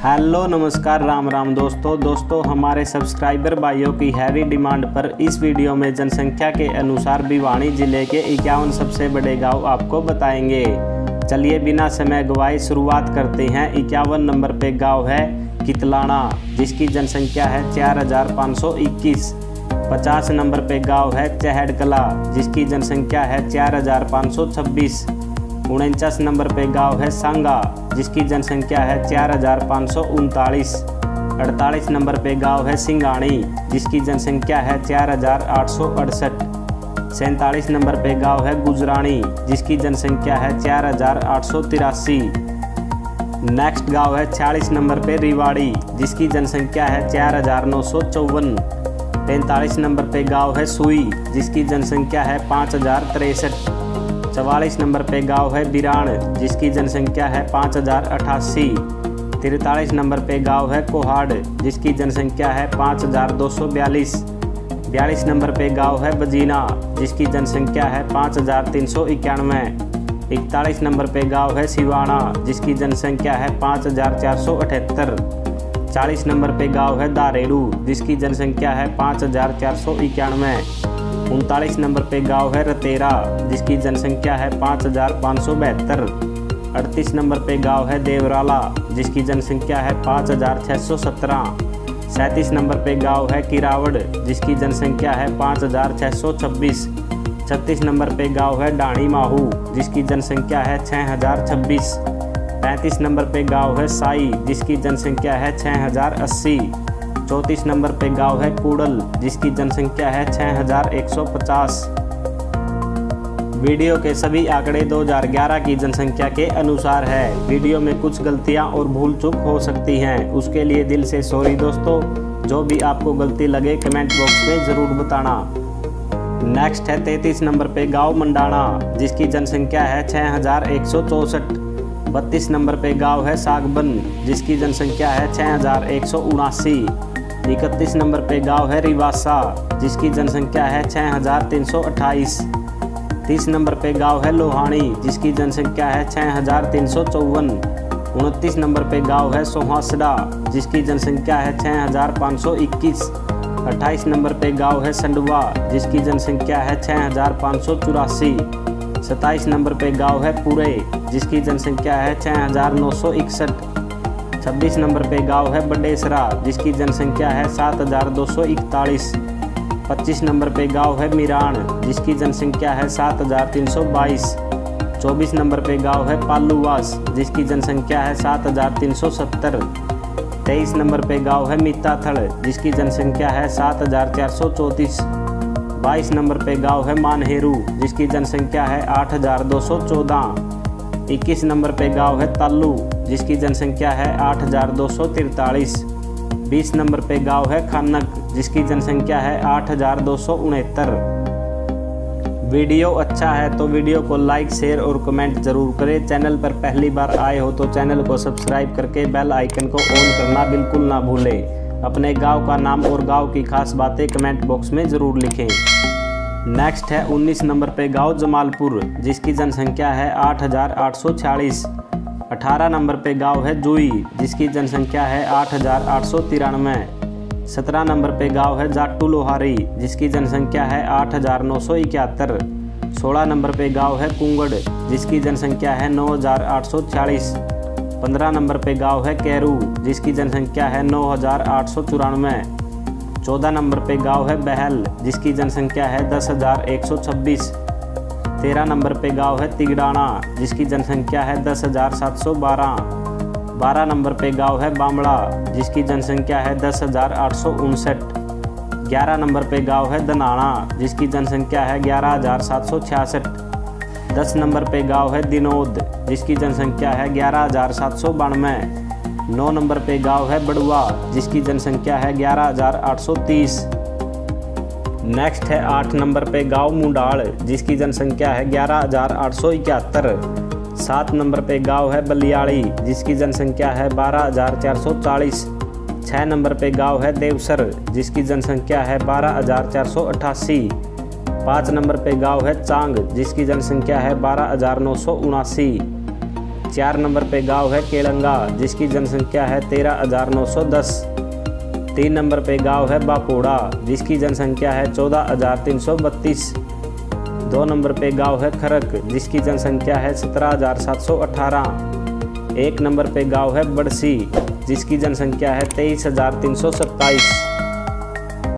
Hello नमस्कार राम राम दोस्तों हमारे सब्सक्राइबर भाइयों की हैवी डिमांड पर इस वीडियो में जनसंख्या के अनुसार भिवानी जिले के 51 सबसे बड़े गांव आपको बताएंगे। चलिए बिना समय गवाए शुरुआत करते हैं। 51 नंबर पे गांव है कितलाना, जिसकी जनसंख्या है 4521। 50 नंबर पे गांव है चहड़कला, जिसकी जनसंख्या है 4526। 49 नंबर पे गांव है सांगा, जिसकी जनसंख्या है 4539। 48 नंबर पे गांव है सिंगाणी, जिसकी जनसंख्या है 4868। 47 नंबर पे गांव है गुजरानी, जिसकी जनसंख्या है 4883। नेक्स्ट गांव है 46 नंबर पे रिवाड़ी, जिसकी जनसंख्या है 4954। 45 नंबर पे गांव है सुई, जिसकी जनसंख्या है 5063। 44 नंबर पे गांव है बिराण, जिसकी जनसंख्या है 5088। 43 नंबर पे गांव है कोहाड़, जिसकी जनसंख्या है 5242। 42 नंबर पे गांव है बजीना, जिसकी जनसंख्या है 5391। 41 नंबर पे गांव है सिवाना, जिसकी जनसंख्या है 5478। 40 नंबर पे गांव है दारेड़ू, जिसकी जनसंख्या है 5491। 39 नंबर पे गांव है रतेरा, जिसकी जनसंख्या है 5572। 38 नंबर पे गांव है देवराला, जिसकी जनसंख्या है 5617। 37 नंबर पे गांव है किरावड़, जिसकी जनसंख्या है 5626। 36 नंबर पे गांव है डाणी माहू, जिसकी जनसंख्या है 6026। 35 नंबर पे गांव है साई, जिसकी जनसंख्या है 6080। 34 नंबर पे गांव है कूड़ल, जिसकी जनसंख्या है 6150। वीडियो के सभी आंकड़े 2011 की जनसंख्या के अनुसार है। वीडियो में कुछ गलतियां और भूल चूक हो सकती हैं, उसके लिए दिल से सॉरी दोस्तों। जो भी आपको गलती लगे कमेंट बॉक्स में ज़रूर बताना। नेक्स्ट है 33 नंबर पे गांव मंडाना, जिसकी जनसंख्या है 6164। 32 नंबर पे गांव है सागबन, जिसकी जनसंख्या है 6179। 31 नंबर पे गांव है रिवासा, जिसकी जनसंख्या है 6328। 30 नंबर पे गांव है लोहानी, जिसकी जनसंख्या है 6354। 29 नंबर पे गांव है सोहासड़ा, जिसकी जनसंख्या है 6521। 28 नंबर पे गांव है संडवा, जिसकी जनसंख्या है 6584। 27 नंबर पे गांव है पुरे, जिसकी जनसंख्या है 6961। 26 नंबर पे गांव है बडेसरा, जिसकी जनसंख्या है 7241। 25 नंबर पे गांव है मिरान, जिसकी जनसंख्या है 7322। 24 नंबर पे गांव है पालूवास, जिसकी जनसंख्या है 7370। 23 नंबर पे गांव है मिताथड़, जिसकी जनसंख्या है 7434। 22 नंबर पे गांव है मानहेरू, जिसकी जनसंख्या है 8214। 21 नंबर पे गांव है तालू, जिसकी जनसंख्या है 8243। 20 नंबर पे गांव है खानक, जिसकी जनसंख्या है 8269। वीडियो अच्छा है तो वीडियो को लाइक शेयर और कमेंट जरूर करें। चैनल पर पहली बार आए हो तो चैनल को सब्सक्राइब करके बेल आइकन को ऑन करना बिल्कुल ना भूलें। अपने गांव का नाम और गांव की खास बातें कमेंट बॉक्स में ज़रूर लिखें। नेक्स्ट है 19 नंबर पे गांव जमालपुर, जिसकी जनसंख्या है 8846। 18 नंबर पे गांव है जुई, जिसकी जनसंख्या है 8893। 17 नंबर पे गांव है जाटू लोहारी, जिसकी जनसंख्या है 8971। 16 नंबर पे गांव है कुंगड़, जिसकी जनसंख्या है 9846। 15 नंबर पे गांव है कैरू, जिसकी जनसंख्या है 9894। 14 नंबर पे गांव है बहल, जिसकी जनसंख्या है 10126। 13 नंबर पे गांव है तिगड़ाना, जिसकी जनसंख्या है 10712। 12 नंबर पे गांव है बामड़ा, जिसकी जनसंख्या है 10859। 11 नंबर पे गांव है दनाना, जिसकी जनसंख्या है 11766। 10 नंबर पे गांव है दिनोद, जिसकी जनसंख्या है 11792। 9 नंबर पे गांव है बड़ुआ, जिसकी जनसंख्या है 11830। नेक्स्ट है 8 नंबर पे गांव मुंडाल, जिसकी जनसंख्या है 11871। 7 नंबर पे गांव है बलियाड़ी, जिसकी जनसंख्या है 12440। 6 नंबर पे गांव है देवसर, जिसकी जनसंख्या है 12488। 5 नंबर पे गांव है चांग, जिसकी जनसंख्या है 12979। 4 नंबर पे गांव है केलंगा जिसकी जनसंख्या है 13,910। 3 नंबर पे गांव है बापोड़ा जिसकी जनसंख्या है 14,332। 2 नंबर पे गांव है खरक जिसकी जनसंख्या है 17,718। 1 नंबर पे गांव है बड़सी जिसकी जनसंख्या है 23,327।